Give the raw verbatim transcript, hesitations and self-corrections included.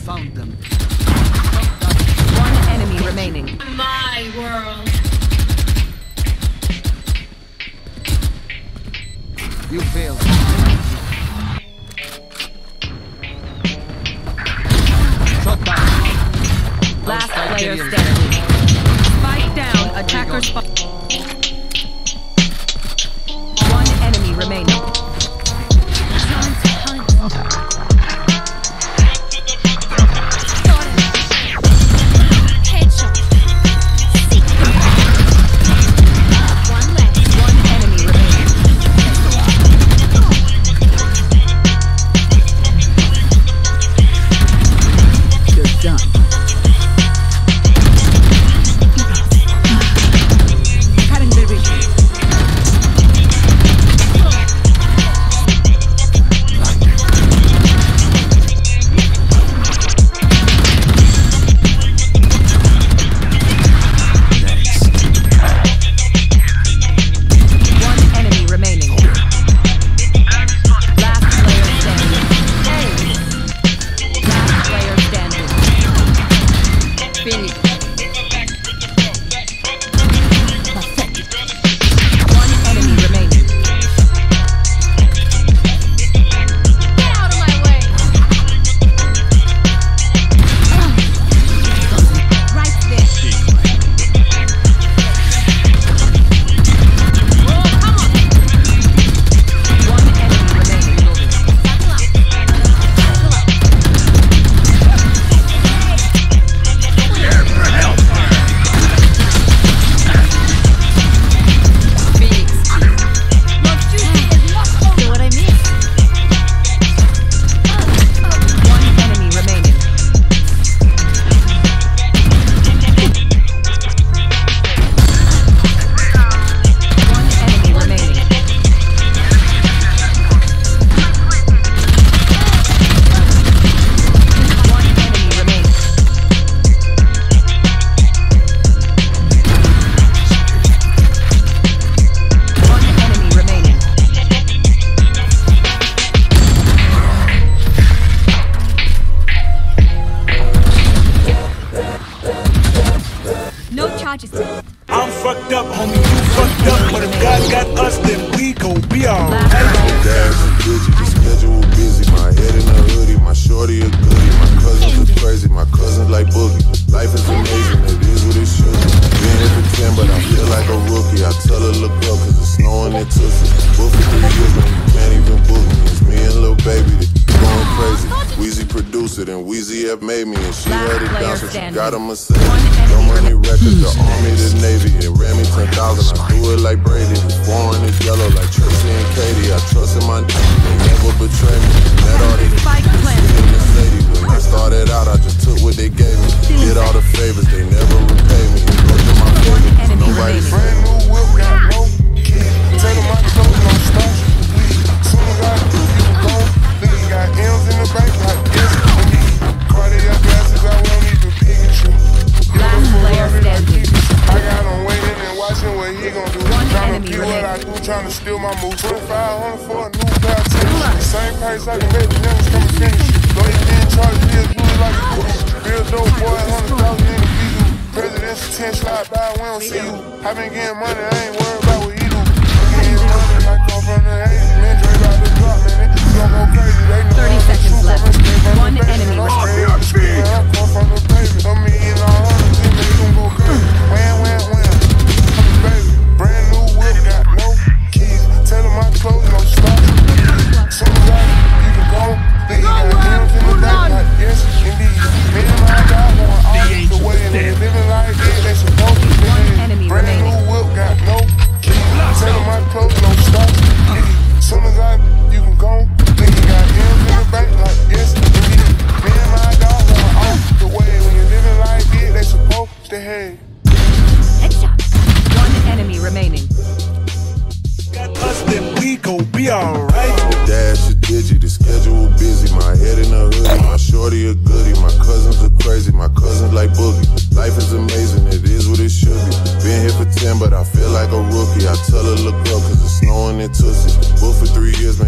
Found them. One enemy remaining. My world. You failed. Shot down. Last player standing. Spike down. Attacker spot. One enemy remaining. I'm fucked up, homie, you fucked up. But if God got us, then we gon' be alright. Dash and digit, the schedule busy. My head in a hoodie, my shorty a goodie. My cousins are crazy, my cousins like boogie. Life is amazing, it is what it should be. Been here for ten, but I feel like a rookie. I tell her look up, cause it's snowing in Tootsie. Book for three years, man, you can't even book me. It's me and Lil Baby that going crazy. Weezy produced it, and Weezy have made me. And she had it down, so she got a Mercedes. No money records, the army, the navy. It ran me ten thousand, I do it like Brady. The foreign is yellow like Tracy and Katie. I trust in my name, they never betray me. Met all these in the city. When I started out, I just took what they gave me. Did all the favors, they never repay me. Worked in my favor, nobody's brand new whip, got no key. Tell them my clothes, no starch, please. Soon as I do, you can go. Niggas got M's in the bank like this. When you Cartier glasses, I won't even Pikachu. Last player standing. I got him waiting and watching what he gon' do. Tryna be what I do, tryna steal my moves. twenty-five hundred for a new pair of tennis. Same price I can make the niggas come and finish. Though he didn't charge me as you like a goose. Real dope boy, one hundred thousand in the visa. Presidential ten slide by, we don't see you. I been getting money, I ain't worried about what he do. I'm getting money like I'm from the eighties. Man, Dre about to drop, man. Niggas gon' go crazy. They know thirty seconds left. One enemy remaining. I come from the pavement. I'm eating all hundreds, and they gon' go crazy. Wham, wham, wham. I'm a baby. Brand new whip, got no keys. Tell them my clothes, no stop. Soon as I, you can go. Then you got M's in the back, like yes, indeed. Me and my guy going all the way, and they living like this. They supposed to be. Brand new whip, got no keys. Tell them my clothes, no stop. Soon as I, you can go. Then you got M's in the back, like yes, indeed. Me and my guy going all the way, when you living like this, they supposed to have. Headshot. One enemy remaining. Got us, then we gon' be alright. Dash a digi, the schedule busy. My head in a hoodie, my shorty a goodie. My cousins are crazy, my cousins like boogie. Life is amazing, it is what it should be. Been here for ten, but I feel like a rookie. I tell her look up, cause it's snowing in Tootsie. Booked for three years,